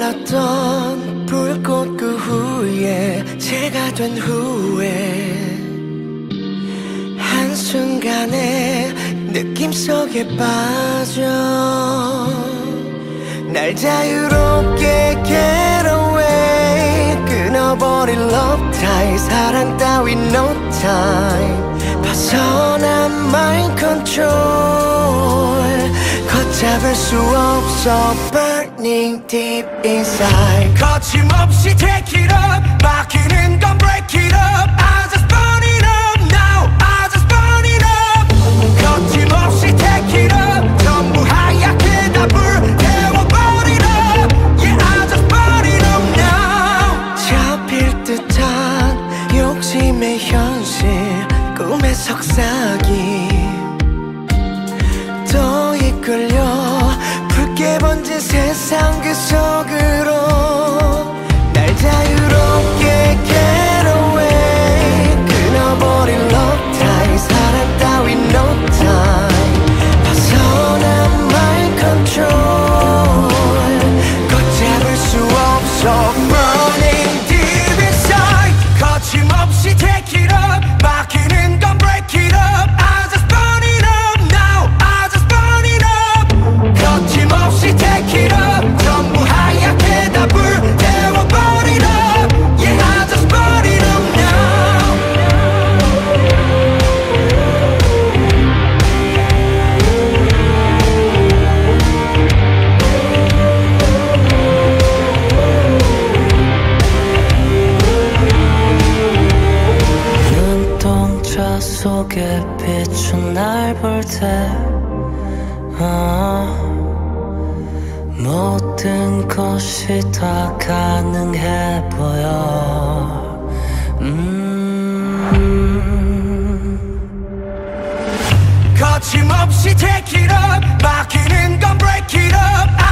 몰랐던 불꽃 그 후에 새가 된 후에 한순간에 느낌 속에 빠져 날 자유롭게 get away 끊어버릴 love tie 사랑 따위 no time 벗어난 mind control 걷잡을 수 없어 burning deep inside 거침없이 take it up 막히는 건 break it up I just burn it up now I just burn it up 거침없이 take it up 전부 하얗게 다 불태워버리라 Yeah I just burn it up now 잡힐 듯한 욕심의 현실 꿈의 속삭임 또 이끌려 붉게 번진 세상 그 속으로 날 자유롭게 get away 끊어버린 love tie 사랑 따위 no time 벗어난 mind control 걷잡을 수 없어 burning deep inside 거침없이 take it up 막히는 건 break it up I just burn it up now I just burn it up 거침없이 take it up 전부 하얗게 다 불태워버리라 Yeah I just burn it up now 눈동자 속에 비춘 날 볼 때 모든 것이 다 가능해 보여 거침없이 take it up 막히는 건 break it up